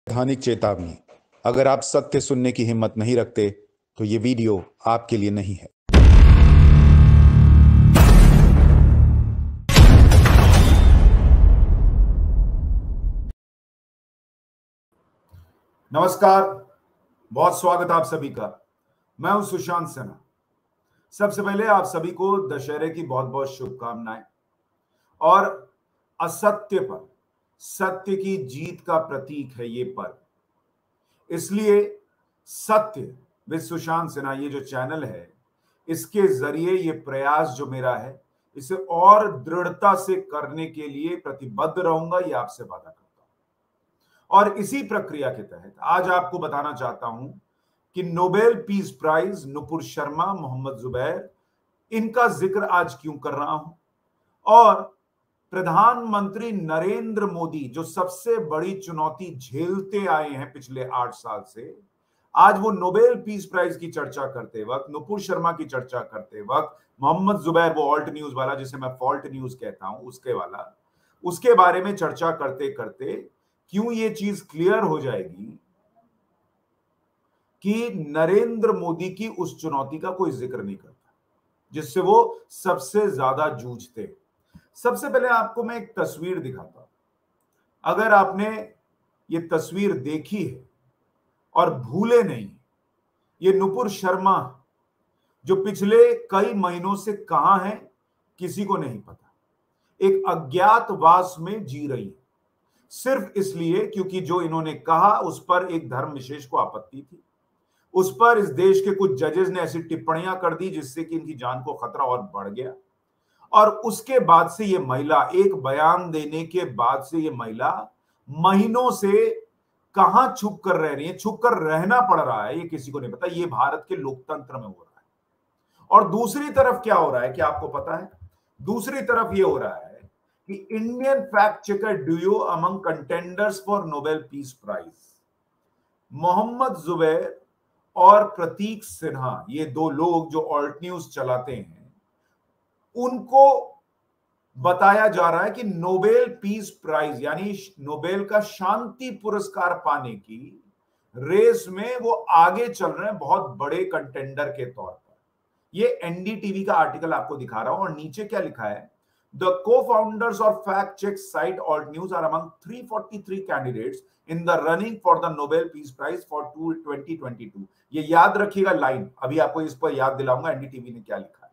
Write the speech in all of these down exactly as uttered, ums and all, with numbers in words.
वैधानिक चेतावनी, अगर आप सत्य सुनने की हिम्मत नहीं रखते तो ये वीडियो आपके लिए नहीं है। नमस्कार, बहुत स्वागत आप सभी का। मैं हूं सुशांत सिन्हा। सबसे पहले आप सभी को दशहरे की बहुत बहुत शुभकामनाएं। और असत्य पर सत्य की जीत का प्रतीक है ये पर्व। इसलिए सत्य विद सुशांत सिन्हा ये जो चैनल है, इसके जरिए ये प्रयास जो मेरा है, इसे और दृढ़ता से करने के लिए प्रतिबद्ध रहूंगा, ये आपसे वादा करता हूं। और इसी प्रक्रिया के तहत आज आपको बताना चाहता हूं कि Nobel peace prize Nupur Sharma, Mohammed Zubair, इनका जिक्र आज क्यों कर रहा हूं। और प्रधानमंत्री नरेंद्र मोदी जो सबसे बड़ी चुनौती झेलते आए हैं पिछले आठ साल से, आज वो नोबेल पीस प्राइज की चर्चा करते वक्त, नुपुर शर्मा की चर्चा करते वक्त, मोहम्मद जुबैर वो ऑल्ट न्यूज वाला जिसे मैं फॉल्ट न्यूज कहता हूं, उसके वाला उसके बारे में चर्चा करते करते क्यों ये चीज क्लियर हो जाएगी कि नरेंद्र मोदी की उस चुनौती का कोई जिक्र नहीं करता जिससे वो सबसे ज्यादा जूझते। सबसे पहले आपको मैं एक तस्वीर दिखाता हूं। अगर आपने ये तस्वीर देखी है और भूले नहीं, ये नुपुर शर्मा जो पिछले कई महीनों से कहां है किसी को नहीं पता, एक अज्ञातवास में जी रही है, सिर्फ इसलिए क्योंकि जो इन्होंने कहा उस पर एक धर्म विशेष को आपत्ति थी। उस पर इस देश के कुछ जजेस ने ऐसी टिप्पणियां कर दी जिससे कि इनकी जान को खतरा और बढ़ गया। और उसके बाद से ये महिला, एक बयान देने के बाद से ये महिला महीनों से कहां छुप कर रह रही है, छुप कर रहना पड़ रहा है, ये किसी को नहीं पता। ये भारत के लोकतंत्र में हो रहा है। और दूसरी तरफ क्या हो रहा है, क्या आपको पता है? दूसरी तरफ ये हो रहा है कि Indian fact checker duo among contenders for Nobel peace prize, Mohammed Zubair और प्रतीक सिन्हा, ये दो लोग जो ऑल्ट न्यूज चलाते हैं, उनको बताया जा रहा है कि नोबेल पीस प्राइज यानी नोबेल का शांति पुरस्कार पाने की रेस में वो आगे चल रहे हैं बहुत बड़े कंटेंडर के तौर पर। ये एनडीटीवी का आर्टिकल आपको दिखा रहा हूं और नीचे क्या लिखा है, the co-founders of fact check site Alt News are among three hundred forty-three candidates in the running for the Nobel Peace Prize for twenty twenty-two। ये याद रखिएगा लाइन, अभी आपको इस पर याद दिलाऊंगा एनडीटीवी ने क्या लिखा है।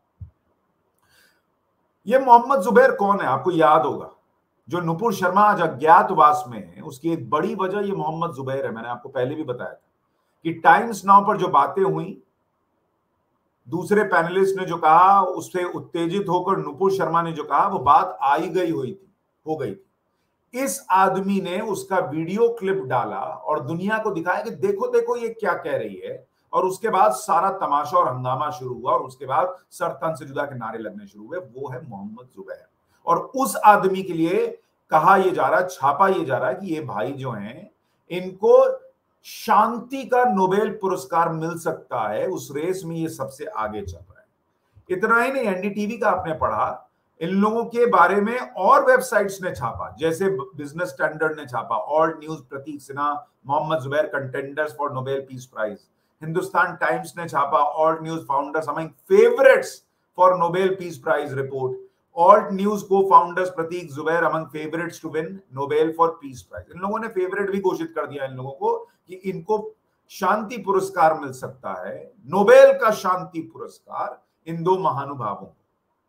ये मोहम्मद जुबैर कौन है आपको याद होगा, जो नुपुर शर्मा आज अज्ञातवास में है, उसकी एक बड़ी वजह ये मोहम्मद जुबैर है। मैंने आपको पहले भी बताया था कि टाइम्स नाउ पर जो बातें हुई, दूसरे पैनलिस्ट ने जो कहा, उससे उत्तेजित होकर नुपुर शर्मा ने जो कहा, वो बात आई गई हुई थी हो गई थी। इस आदमी ने उसका वीडियो क्लिप डाला और दुनिया को दिखाया कि देखो देखो ये क्या कह रही है। और उसके बाद सारा तमाशा और हंगामा शुरू हुआ और उसके बाद सर तन से जुदा के नारे लगने शुरू हुए। वो है मोहम्मद जुबैर। और उस आदमी के लिए कहा यह जा रहा है, छापा यह जा रहा है कि ये भाई जो हैं, इनको शांति का नोबेल पुरस्कार मिल सकता है। उस रेस में ये सबसे आगे चल रहा है। इतना ही नहीं, एनडीटीवी का आपने पढ़ा, इन लोगों के बारे में और वेबसाइट्स ने छापा, जैसे बिजनेस स्टैंडर्ड ने छापा, Alt News, Pratik Sinha, Mohammed Zubair contenders for Nobel peace prize. Hindustan Times ने छापा, Alt News founders among favourites for Nobel peace prize report, Alt News को founders Pratik Zubair among favourites to win Nobel for peace prize. इन लोगों ने favourite भी घोषित कर दिया इन लोगों को कि इनको शांति पुरस्कार मिल सकता है, नोबेल का शांति पुरस्कार इन दो महानुभावों को।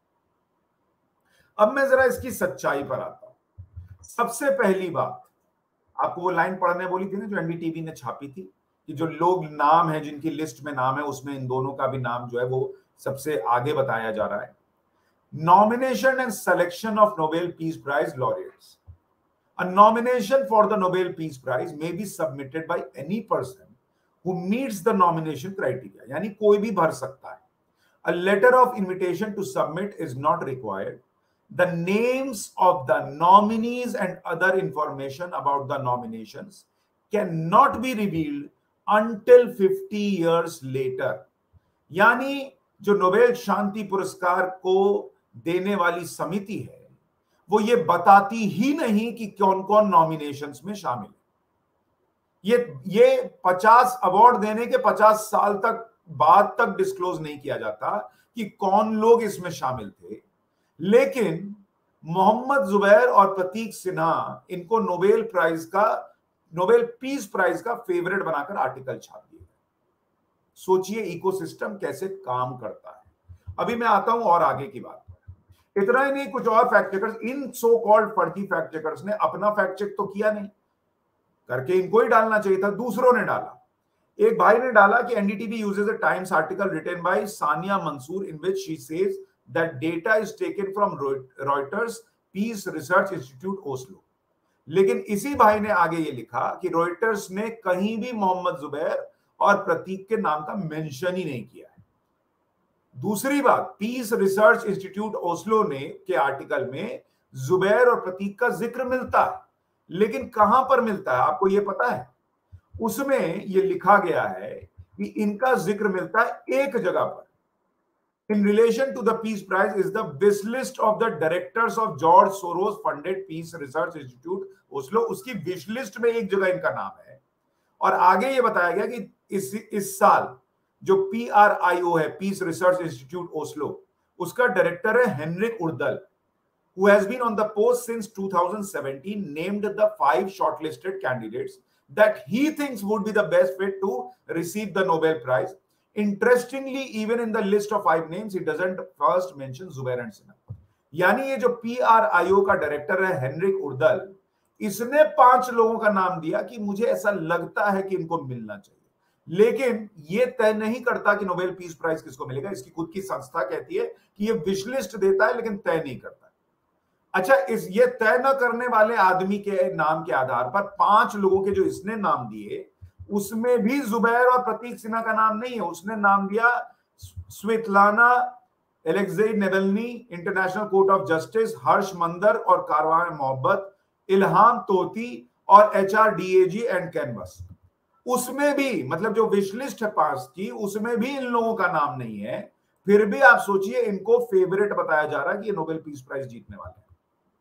अब मैं जरा इसकी सच्चाई पर आता हूं। सबसे पहली बात, आपको वो लाइन पढ़ने बोली थी ना जो एनडीटीवी ने छापी थी, कि जो लोग नाम है, जिनकी लिस्ट में नाम है, उसमें इन दोनों का भी नाम जो है वो सबसे आगे बताया जा रहा है। Nomination and selection of Nobel peace prize laureates. A nomination for the Nobel Peace Prize may be submitted by any person who meets the nomination criteria, यानी कोई भी भर सकता है। A letter of invitation to submit is not required. The names of the nominees and other information about the nominations cannot be revealed until fifty years later। यानी जो Nobel शांति पुरस्कार को देने वाली समिति है, वो ये बताती ही नहीं कि कौन कौन नॉमिनेशंस में शामिल है। ये ये पचास अवार्ड देने के पचास साल तक बाद तक डिस्क्लोज नहीं किया जाता कि कौन लोग इसमें शामिल थे, लेकिन मोहम्मद जुबैर और प्रतीक सिन्हा इनको नोबेल प्राइज का, नोबेल पीस प्राइज का फेवरेट बनाकर आर्टिकल छाप दिए। सोचिए इकोसिस्टम कैसे काम करता है। अभी मैं आता हूं और आगे की बात पर। इतना ही नहीं, कुछ और फैक्ट चेकर्स, इन सो कॉल्ड फर्जी फैक्ट चेकर्स ने अपना फैक्ट चेक तो किया नहीं, करके इनको ही डालना चाहिए था, दूसरों ने डाला। एक भाई ने डाला कि NDTV uses a Times article written by Sania Mansoor in which she says that data is taken from Reuters peace research institute Oslo. लेकिन इसी भाई ने आगे ये लिखा कि रॉयटर्स ने कहीं भी मोहम्मद जुबैर और प्रतीक के नाम का मेंशन ही नहीं किया है। दूसरी बात, पीस रिसर्च इंस्टीट्यूट ओस्लो ने के आर्टिकल में जुबैर और प्रतीक का जिक्र मिलता है, लेकिन कहां पर मिलता है आपको ये पता है? उसमें ये लिखा गया है कि इनका जिक्र मिलता है एक जगह पर। In relation to the Peace Prize is the wish list of the directors of George Soros funded Peace Research Institute Oslo। उसकी विश लिस्ट में एक जगह इनका नाम है। और आगे ये बताया गया कि इस इस साल जो पी आर आई ओ है, पीस रिसर्च इंस्टीट्यूट ओस्लो, उसका डायरेक्टर है Henrik Urdal, who has been on the post since two thousand seventeen, named the five shortlisted candidates that he thinks would be the best fit to receive the Nobel Prize. Interestingly, even in the list of five names, he doesn't first mention Zubair and Sinha। यानी ये जो P R I ओ का director है Henrik उर्दल, इसने पांच लोगों का नाम दिया कि मुझे ऐसा लगता है कि इनको मिलना चाहिए, लेकिन ये तय नहीं करता कि नोबेल पीस प्राइज किसको मिलेगा। इसकी खुद की संस्था कहती है कि ये विश लिस्ट देता है लेकिन तय नहीं करता। अच्छा, इस ये तय न करने वाले आदमी के नाम के आधार पर पांच लोगों के जो इसने नाम दिए, उसमें भी जुबैर और प्रतीक सिन्हा का नाम नहीं है। उसने नाम दिया Svetlana Alexei Navalny, international court of justice, Harsh Mander और कारवान मोहब्बत, इल्हाम तोती और H R D A G and Canvas. उसमें भी, मतलब जो विश लिस्ट है पास की, उसमें भी इन लोगों का नाम नहीं है। फिर भी आप सोचिए, इनको फेवरेट बताया जा रहा है कि ये नोबेल पीस प्राइज जीतने वाले हैं।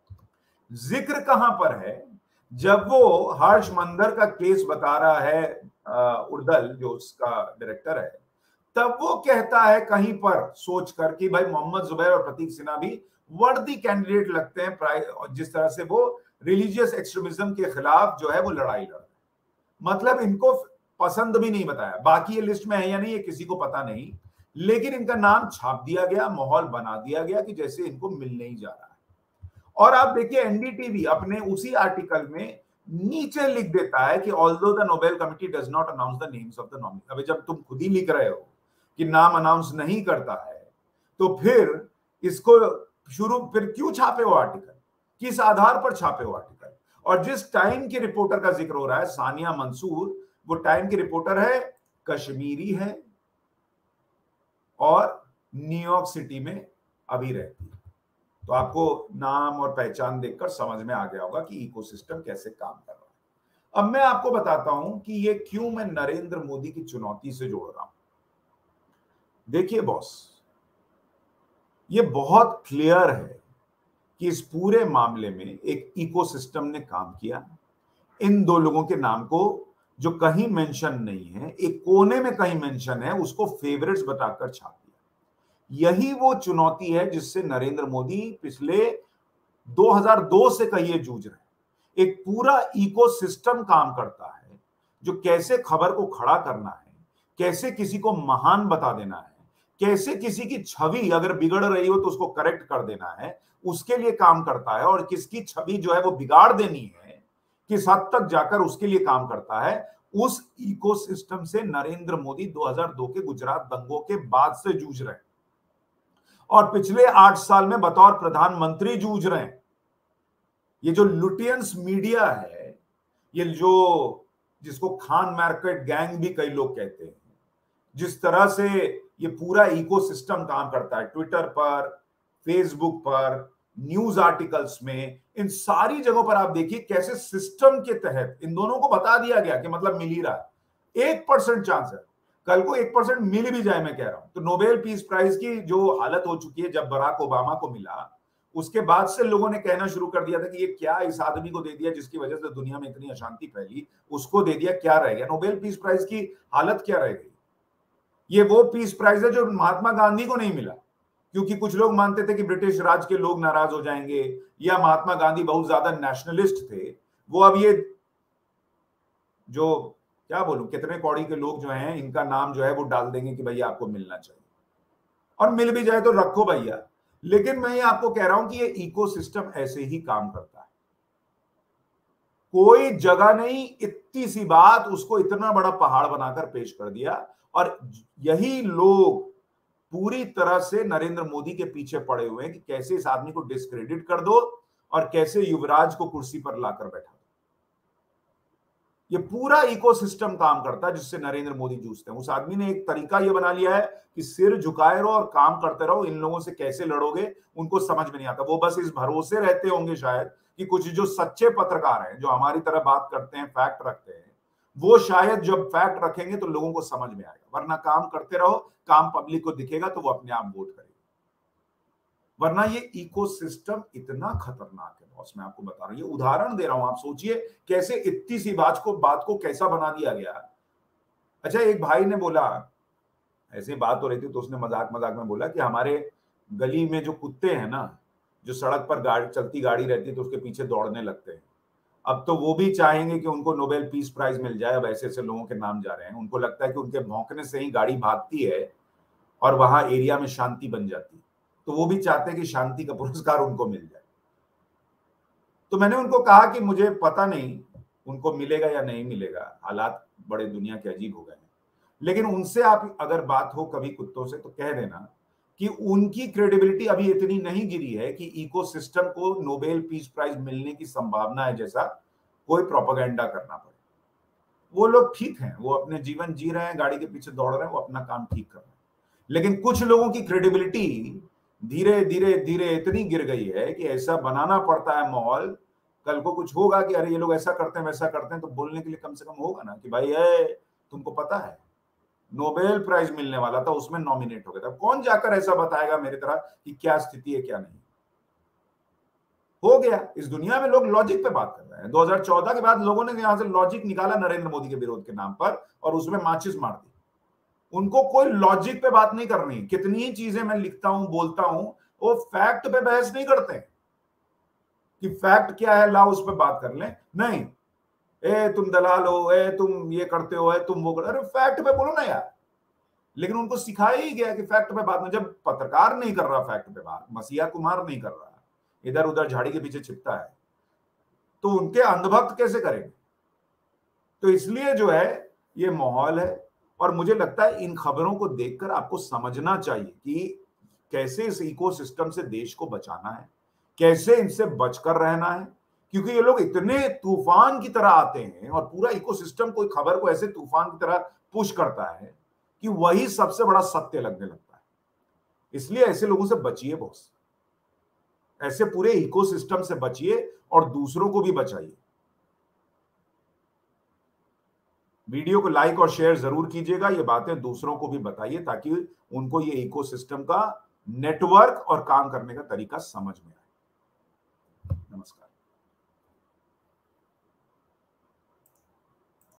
जिक्र कहां पर है? जब वो हर्ष मंदर का केस बता रहा है उर्दल, जो उसका डायरेक्टर है, तब वो कहता है कहीं पर सोच कर कि भाई मोहम्मद जुबैर और प्रतीक सिन्हा भी वर्दी कैंडिडेट लगते हैं, जिस तरह से वो रिलीजियस एक्सट्रीमिज्म के खिलाफ जो है वो लड़ाई लड़ रहे हैं। मतलब इनको पसंद भी नहीं बताया। बाकी ये लिस्ट में है या नहीं ये किसी को पता नहीं, लेकिन इनका नाम छाप दिया गया, माहौल बना दिया गया कि जैसे इनको मिलने ही जा रहा है। और आप देखिए, एनडीटीवी अपने उसी आर्टिकल में नीचे लिख देता है कि although the Nobel committee does not announce the names of the nominee. अभी जब तुम खुद ही लिख रहे हो कि नाम अनाउंस नहीं करता है, तो फिर इसको शुरू फिर क्यों छापे हो आर्टिकल? किस आधार पर छापे हो आर्टिकल? और जिस टाइम की रिपोर्टर का जिक्र हो रहा है, सानिया मंसूर, वो टाइम की रिपोर्टर है, कश्मीरी है और न्यूयॉर्क सिटी में अभी रहती है। तो आपको नाम और पहचान देखकर समझ में आ गया होगा कि इकोसिस्टम कैसे काम कर रहा है। अब मैं आपको बताता हूं कि ये क्यों मैं नरेंद्र मोदी की चुनौती से जोड़ रहा हूं। देखिए बॉस, ये बहुत क्लियर है कि इस पूरे मामले में एक इकोसिस्टम ने काम किया। इन दो लोगों के नाम को, जो कहीं मेंशन नहीं है, एक कोने में कहीं मेंशन है, उसको फेवरेट्स बताकर छाप दिया। यही वो चुनौती है जिससे नरेंद्र मोदी पिछले दो हज़ार दो से कहिए जूझ रहे हैं। एक पूरा इकोसिस्टम काम करता है, जो कैसे खबर को खड़ा करना है, कैसे किसी को महान बता देना है, कैसे किसी की छवि अगर बिगड़ रही हो तो उसको करेक्ट कर देना है, उसके लिए काम करता है। और किसकी छवि जो है वो बिगाड़ देनी है, किस हद तक जाकर उसके लिए काम करता है। उस इकोसिस्टम से नरेंद्र मोदी दो हज़ार दो के गुजरात दंगों के बाद से जूझ रहे हैं और पिछले आठ साल में बतौर प्रधानमंत्री जूझ रहे हैं। ये जो लुटियंस मीडिया है, ये जो जिसको खान मार्केट गैंग भी कई लोग कहते हैं, जिस तरह से ये पूरा इकोसिस्टम काम करता है, ट्विटर पर, फेसबुक पर, न्यूज आर्टिकल्स में, इन सारी जगहों पर आप देखिए कैसे सिस्टम के तहत इन दोनों को बता दिया गया कि मतलब मिल ही रहा है। एक परसेंट चांस है, कल को एक परसेंट मिल भी जाए, मैं कह रहा हूं। तो नोबेल पीस प्राइज की जो हालत हो चुकी है, जब बराक ओबामा को मिला, उसके बाद से लोगों ने कहना शुरू कर दिया था कि ये क्या इस आदमी को दे दिया जिसकी वजह से दुनिया में इतनी अशांति फैली, उसको दे दिया, क्या रह गया? नोबेल पीस प्राइज की हालत क्या रह गई? ये वो पीस प्राइज है जो महात्मा गांधी को नहीं मिला, क्योंकि कुछ लोग मानते थे कि ब्रिटिश राज के लोग नाराज हो जाएंगे, या महात्मा गांधी बहुत ज्यादा नेशनलिस्ट थे। वो अब ये जो क्या बोलूं, कितने कौड़ी के लोग जो हैं, इनका नाम जो है वो डाल देंगे कि भैया आपको मिलना चाहिए, और मिल भी जाए तो रखो भैया। लेकिन मैं ये आपको कह रहा हूं कि ये इकोसिस्टम ऐसे ही काम करता है। कोई जगह नहीं, इतनी सी बात उसको इतना बड़ा पहाड़ बनाकर पेश कर दिया, और यही लोग पूरी तरह से नरेंद्र मोदी के पीछे पड़े हुए हैं कि कैसे इस आदमी को डिस्क्रेडिट कर दो और कैसे युवराज को कुर्सी पर लाकर बैठा दो। ये पूरा इकोसिस्टम काम करता है जिससे नरेंद्र मोदी जूझते हैं। उस आदमी ने एक तरीका ये बना लिया है कि सिर झुकाए रहो और काम करते रहो। इन लोगों से कैसे लड़ोगे उनको समझ में नहीं आता। वो बस इस भरोसे रहते होंगे शायद कि कुछ जो सच्चे पत्रकार हैं, जो हमारी तरह बात करते हैं, फैक्ट रखते हैं, वो शायद जब फैक्ट रखेंगे तो लोगों को समझ में आएगा। वरना काम करते रहो, काम पब्लिक को दिखेगा तो वो अपने आप वोट करेगी। वरना ये इकोसिस्टम इतना खतरनाक है बॉस, मैं आपको बता रहा हूं, ये उदाहरण दे रहा हूं। आप सोचिए कैसे इतनी सी बात को बात को कैसा बना दिया गया। अच्छा, एक भाई ने बोला, ऐसे बात हो रही थी तो उसने मजाक मजाक में बोला कि हमारे गली में जो कुत्ते हैं ना, जो सड़क पर गाड़ी चलती गाड़ी रहती है तो उसके पीछे दौड़ने लगते हैं, अब तो वो भी चाहेंगे कि उनको नोबेल पीस प्राइज मिल जाए। अब ऐसे ऐसे लोगों के नाम जा रहे हैं। उनको लगता है कि उनके भौंकने से ही गाड़ी भागती है और वहां एरिया में शांति बन जाती है, तो वो भी चाहते हैं कि शांति का पुरस्कार उनको मिल जाए। तो मैंने उनको कहा कि मुझे पता नहीं उनको मिलेगा या नहीं मिलेगा, हालात बड़े दुनिया के अजीब हो गए हैं, लेकिन उनसे आप अगर बात हो कभी कुत्तों से तो कह देना कि उनकी क्रेडिबिलिटी अभी इतनी नहीं गिरी है कि इकोसिस्टम को नोबेल पीस प्राइज मिलने की संभावना है जैसा कोई प्रोपेगेंडा करना पड़े। वो लोग ठीक हैं, वो अपने जीवन जी रहे हैं, गाड़ी के पीछे दौड़ रहे हैं, वो अपना काम ठीक कर रहे हैं। लेकिन कुछ लोगों की क्रेडिबिलिटी धीरे धीरे धीरे इतनी गिर गई है कि ऐसा बनाना पड़ता है माहौल, कल को कुछ होगा कि अरे ये लोग ऐसा करते हैं वैसा करते हैं, तो बोलने के लिए कम से कम होगा ना कि भाई है, तुमको पता है नोबेल प्राइज मिलने वाला था, उसमें नॉमिनेट हो गया था। कौन जाकर ऐसा बताएगा मेरी तरह कि क्या स्थिति है क्या नहीं। हो गया। इस दुनिया में लोग लॉजिक पे बात कर रहे हैं। दो हज़ार चौदह के बाद लोगों ने यहां से लॉजिक निकाला नरेंद्र मोदी के विरोध के नाम पर और उसमें माचिस मार दी। उनको कोई लॉजिक पे बात नहीं करनी। कितनी ही चीजें मैं लिखता हूं, बोलता हूं, वो फैक्ट पे बहस नहीं करते कि फैक्ट क्या है, लाओ उस पर बात कर लें। नहीं, ए तुम दलाल हो, ए तुम ये करते हो, ए तुम वो कर, अरे फैक्ट पे बोलो ना यार। लेकिन उनको सिखाया ही गया कि फैक्ट पे बात नहीं। जब पत्रकार नहीं कर रहा फैक्ट पे बात, मसीहा कुमार नहीं कर रहा, इधर उधर झाड़ी के पीछे छिपता है, तो उनके अंधभक्त कैसे करेंगे? तो इसलिए जो है ये माहौल है। और मुझे लगता है इन खबरों को देखकर आपको समझना चाहिए कि कैसे इस इकोसिस्टम से देश को बचाना है, कैसे इनसे बचकर रहना है, क्योंकि ये लोग इतने तूफान की तरह आते हैं और पूरा इकोसिस्टम कोई खबर को ऐसे तूफान की तरह पुश करता है कि वही सबसे बड़ा सत्य लगने लगता है। इसलिए ऐसे लोगों से बचिए बॉस, ऐसे पूरे इकोसिस्टम से बचिए और दूसरों को भी बचाइए। वीडियो को लाइक और शेयर जरूर कीजिएगा, ये बातें दूसरों को भी बताइए ताकि उनको ये इकोसिस्टम का नेटवर्क और काम करने का तरीका समझ में आए। नमस्कार।